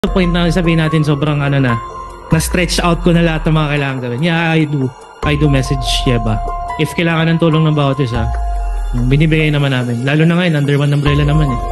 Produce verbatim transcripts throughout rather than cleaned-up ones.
the point na sabihin natin sobrang ano na, na-stretch out ko na lahat ng mga kailangan gawin. Yeah, I do. I do message Sheba. If kailangan ng tulong ng bawat isa, binibigay naman namin. Lalo na ngayon, under one umbrella naman eh.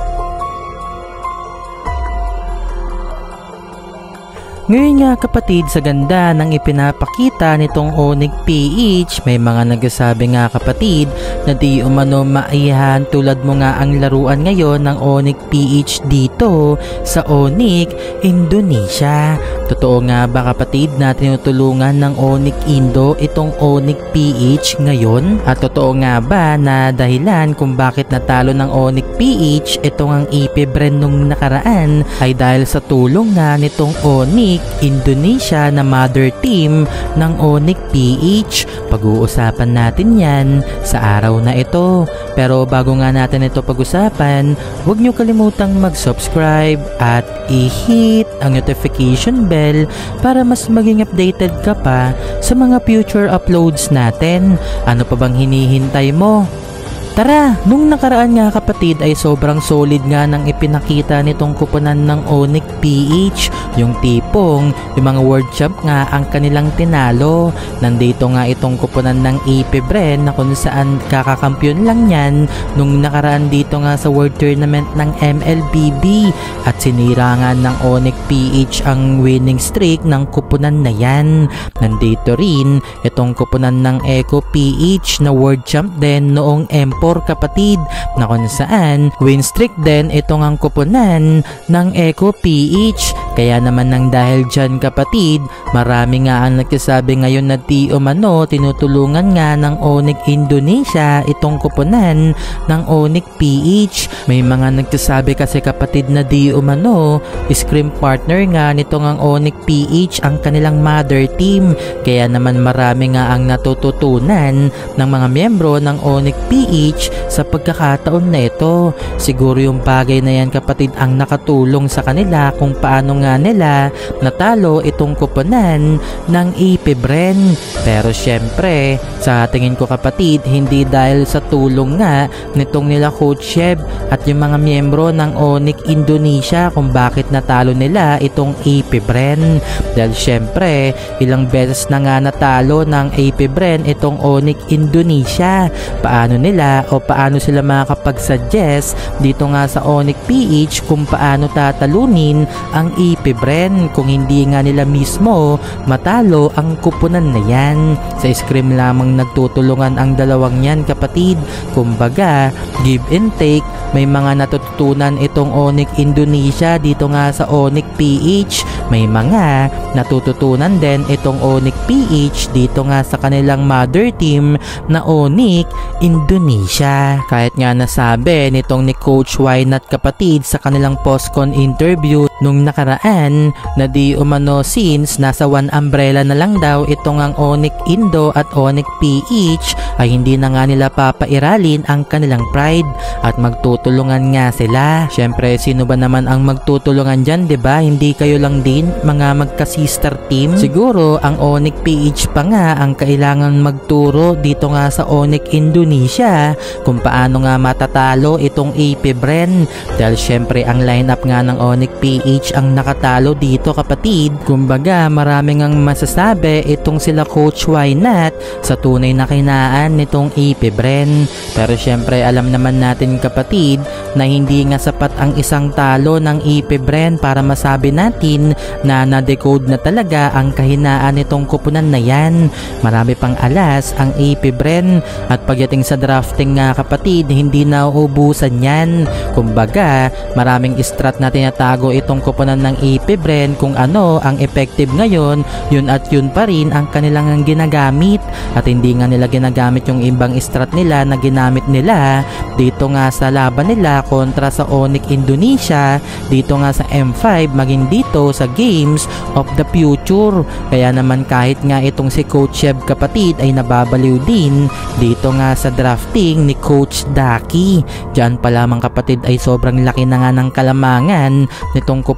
Ngayon nga kapatid, sa ganda ng ipinapakita nitong Onyx P H, may mga nagsasabi nga kapatid na di umano maiyahan tulad mo nga ang laruan ngayon ng Onyx P H dito sa Onyx Indonesia. Totoo nga ba kapatid na tinutulungan ng Onyx Indo itong Onyx P H ngayon? At totoo nga ba na dahilan kung bakit natalo ng Onyx P H itong ang I P Bren nung nakaraan ay dahil sa tulong nga nitong Onyx Indonesia na mother team ng Onyx P H. Pag-uusapan natin yan sa araw na ito. Pero bago nga natin ito pag-usapan, huwag nyo kalimutang mag-subscribe at i-hit ang notification bell para mas maging updated ka pa sa mga future uploads natin. Ano pa bang hinihintay mo? Tara, nung nakaraan nga kapatid ay sobrang solid nga nang ipinakita nitong kuponan ng Onyx P H. Yung tipong, yung mga world champ nga ang kanilang tinalo. Nandito nga itong kuponan ng I P Bren na kung saan kakakampiyon lang yan nung nakaraan dito nga sa world tournament ng M L B B. At sinira nga ng Onyx P H ang winning streak ng kuponan na yan. Nandito rin itong kuponan ng Echo P H na world champ din noong M four kapatid, na kung saan win streak din itong ang kuponan ng Echo P H. Kaya naman nang dahil dyan kapatid, marami nga ang nagsasabi ngayon na di umano tinutulungan nga ng Onyx Indonesia itong kuponan ng Onyx P H. May mga nagsasabi kasi kapatid na di umano scrim partner nga nitong ang Onyx P H ang kanilang mother team. Kaya naman marami nga ang natututunan ng mga miyembro ng Onyx P H sa pagkakataon na ito. Siguro yung bagay na yan kapatid ang nakatulong sa kanila kung paano nga nila natalo itong kuponan ng I P Bren. Pero syempre, sa tingin ko kapatid, hindi dahil sa tulong nga nitong nila Coach Sheb at yung mga miyembro ng Onyx Indonesia kung bakit natalo nila itong I P Bren. Dahil syempre, ilang beses na nga natalo ng I P Bren itong Onyx Indonesia. Paano nila o paano sila makakapag-suggest dito nga sa Onyx P H kung paano tatalunin ang I P Bren kung hindi nga nila mismo matalo ang kuponan na yan. Sa scrim lamang nagtutulungan ang dalawang yan kapatid. Kumbaga, give and take, may mga natututunan itong Onyx Indonesia dito nga sa Onyx P H. May mga natututunan din itong Onyx P H dito nga sa kanilang mother team na Onyx Indonesia. Kahit nga nasabi nitong ni Coach Wynat kapatid sa kanilang postcon interview nung nakaraan na di umano since nasa one umbrella na lang daw itong ang Onyx Indo at Onyx P H ay hindi na nga nila papairalin ang kanilang pride at magtutulungan nga sila. Syempre, sino ba naman ang magtutulungan dyan, diba? Hindi kayo lang din mga magka-sister team. Siguro ang Onyx P H pa nga ang kailangan magturo dito nga sa Onyx Indonesia kung paano nga matatalo itong I P Bren. Dahil syempre ang lineup nga ng Onyx P H ang nakatalo dito kapatid. Kumbaga marami ngang masasabi itong sila Coach Wynat sa tunay na kinaan nitong I P Bren. Pero syempre alam naman natin kapatid na hindi nga sapat ang isang talo ng I P Bren para masabi natin na na-decode na talaga ang kahinaan nitong kupunan na yan. Marami pang alas ang I P Bren at pagdating sa drafting nga kapatid, hindi na uubusan yan. Kumbaga, maraming strat na tinatago itong kupunan ng I P Bren kung ano ang effective ngayon, yun at yun pa rin ang kanilang ginagamit. At hindi nga nila ginagamit yung ibang strat nila na ginamit nila dito nga sa laban nila kontra sa Onyx Indonesia, dito nga sa M five, maging dito sa Games of the Future. Kaya naman kahit nga itong si Coach Sheb kapatid ay nababaliw din dito nga sa drafting ni Coach Daki. Diyan pa lamang kapatid ay sobrang laki na nga ng kalamangan nitong kupunan ng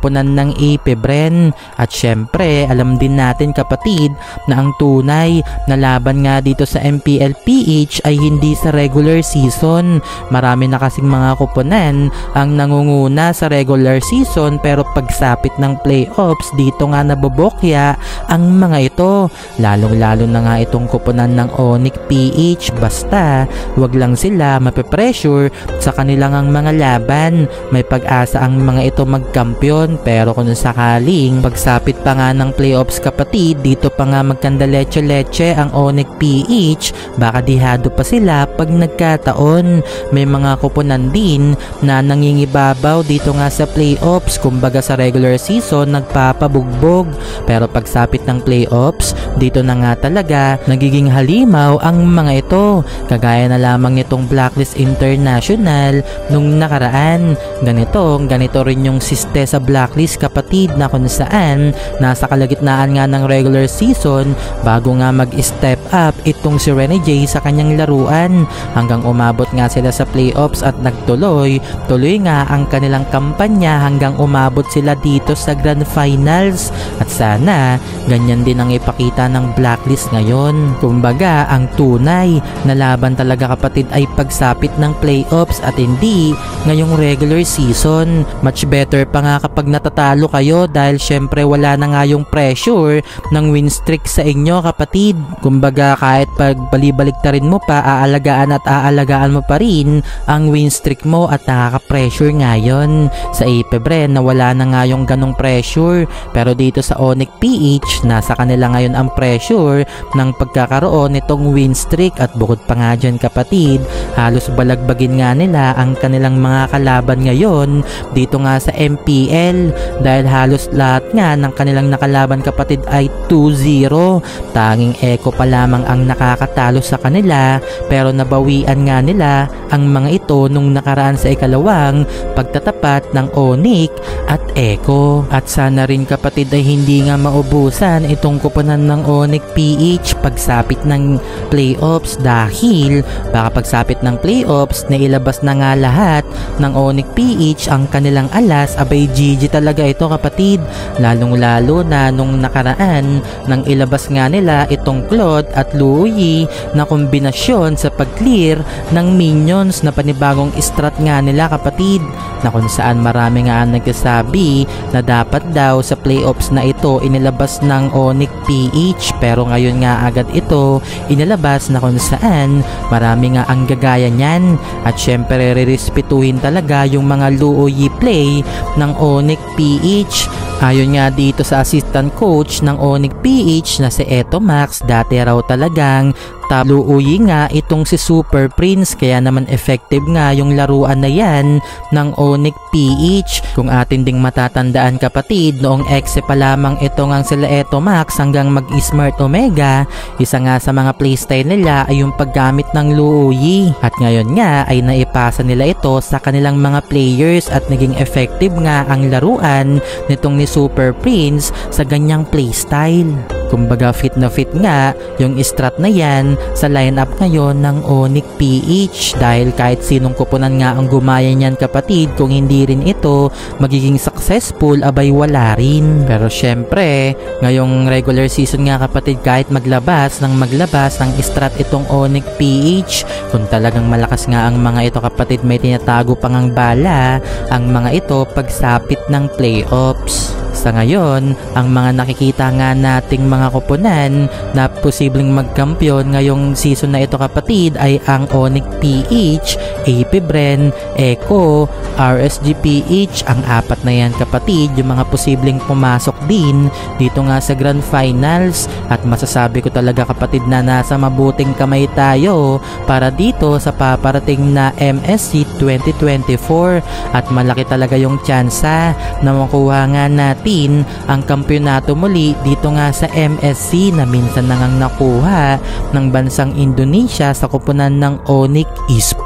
ng A P Bren. At syempre alam din natin kapatid na ang tunay na laban nga dito sa M P L P H ay hindi sa regular season. Marami na kasing mga koponan ang nangunguna sa regular season pero pagsapit ng playoffs dito nga nabobokya ang mga ito. Lalong lalo na nga itong koponan ng Onyx P H, basta wag lang sila mape-pressure sa kanilang ang mga laban. May pag-asa ang mga ito magkampiyon pero kung sakaling pagsapit pa nga ng playoffs kapatid, dito pa nga magkandaleche-leche ang Onyx P H, baka dihado pa sila pag nagkataon. May mga koponan din na nangingibabaw dito nga sa playoffs, kumbaga sa regular season nagpapabugbog pero pagsapit ng playoffs dito na nga talaga nagiging halimaw ang mga ito, kagaya na lamang nitong Blacklist International nung nakaraan. Ganito, ganito rin yung siste sa Blacklist kapatid, na kung saan nasa kalagitnaan nga ng regular season bago nga mag-step up itong si Rene J sa kanyang laruan hanggang umabot nga sila sa playoffs at nagtuloy tuloy nga ang kanilang kampanya hanggang umabot sila dito sa Grand Finals. At sana ganyan din ang ipakita ng Blacklist ngayon. Kumbaga ang tunay na laban talaga kapatid ay pagsapit ng playoffs at hindi ngayong regular season. Much better pa nga kapag natatalo kayo dahil syempre wala na nga yung pressure ng win streak sa inyo kapatid. Kumbaga kahit pag balibaliktarin mo pa, aalagaan at aalagaan mo pa rin ang win streak mo at nakaka-pressure ngayon. Sa A P Bren na wala na nga yung ganong pressure, pero dito sa Onyx P H nasa kanila ngayon ang pressure ng pagkakaroon nitong win streak. At bukod pa nga dyan kapatid, halos balagbagin nga nila ang kanilang mga kalaban ngayon dito nga sa M P L dahil halos lahat nga ng kanilang nakalaban kapatid ay two zero. Tanging Echo pa lamang ang nakakatalo sa kanila pero nabawian nga nila ang mga ito nung nakaraan sa ikalawang pagtatapat ng Onyx at Echo. At sana rin kapatid ay hindi nga maubusan itong koponan ng Onyx P H pagsapit ng playoffs dahil baka pagsapit ng playoffs na ilabas na nga lahat ng Onyx P H ang kanilang alas. Abay G G talaga ito kapatid, lalong lalo na nung nakaraan nang ilabas nga nila itong Claude at Louie na kombinasyon sa pag-clear ng minions na panibagong strat nga nila kapatid, na kung saan marami nga ang nagsasabi na dapat daw sa playoffs na ito inilabas ng Onyx P H pero ngayon nga agad ito inilabas, na kung saan marami nga ang gagaya niyan at syempre re-respetuhin talaga yung mga Louie play ng Onyx P H. Ayon nga dito sa assistant coach ng Onyx P H na si Eto Max, dati raw talagang Louie nga itong si Super Prince, kaya naman effective nga yung laruan na yan ng Onyx P H. Kung atin ding matatandaan kapatid, noong X pa lamang ito nga sila Eto Max hanggang mag-Smart Omega, isa nga sa mga playstyle nila ay yung paggamit ng Louie. At ngayon nga ay naipasa nila ito sa kanilang mga players at naging effective nga ang laruan nitong ni Super Prince sa ganyang playstyle. Kumbaga fit na fit nga yung strat na yan sa lineup ngayon ng Onyx P H dahil kahit sinong koponan nga ang gumaya niyan kapatid, kung hindi rin ito magiging successful abay wala rin. Pero syempre ngayong regular season nga kapatid, kahit maglabas ng maglabas ng strat itong Onyx P H, kung talagang malakas nga ang mga ito kapatid, may tinatago pang ang bala ang mga ito pagsapit ng playoffs. Sa ngayon, ang mga nakikita nga nating mga koponan na posibleng magkampiyon ngayong season na ito kapatid ay ang Onyx P H, A P Bren, Echo, R S G P H. Ang apat na yan kapatid yung mga posibleng pumasok din dito nga sa Grand Finals, at masasabi ko talaga kapatid na nasa mabuting kamay tayo para dito sa paparating na M S C twenty twenty-four, at malaki talaga yung tsansa na makuha nga natin ang kampyonato muli dito nga sa M S C na minsan nang nakuha ng bansang Indonesia sa koponan ng Onyx Esports.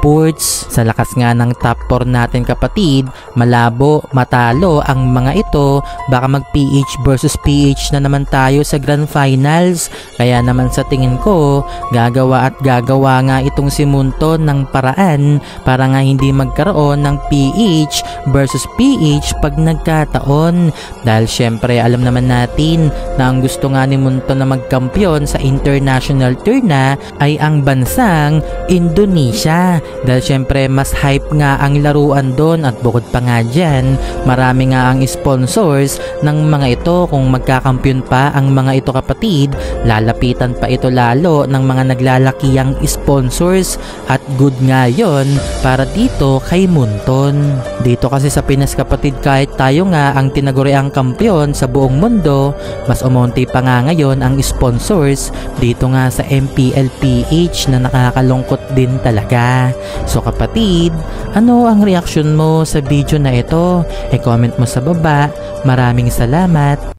sports. Sa lakas nga ng top four natin kapatid, malabo, matalo ang mga ito, baka mag P H versus P H na naman tayo sa Grand Finals. Kaya naman sa tingin ko, gagawa at gagawa nga itong si Munton ng paraan para nga hindi magkaroon ng P H versus P H pag nagkataon. Dahil syempre alam naman natin na ang gusto nga ni Munton na magkampiyon sa international tour na ay ang bansang Indonesia. Dahil syempre mas hype nga ang laruan doon at bukod pa nga dyan, marami nga ang sponsors ng mga ito. Kung magkakampiyon pa ang mga ito kapatid, lalapitan pa ito lalo ng mga naglalakiyang sponsors at good nga yon para dito kay Munton. Dito kasi sa Pinas kapatid, kahit tayo nga ang tinaguriang kampiyon sa buong mundo, mas umonti pa nga ngayon ang sponsors dito nga sa M P L P H na nakakalungkot din talaga. So kapatid, ano ang reaksyon mo sa video na ito? E-comment mo sa baba. Maraming salamat.